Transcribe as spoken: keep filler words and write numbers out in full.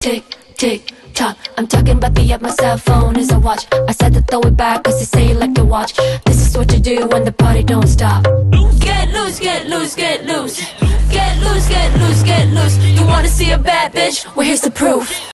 tick, tick, tock. I'm talking about the app, my cell phone is a watch. I said to throw it back cause you say you like to watch. This is what you do when the party don't stop. Get loose, get loose, get loose. Get loose, get loose, get loose. You wanna see a bad bitch? Well, here's the proof.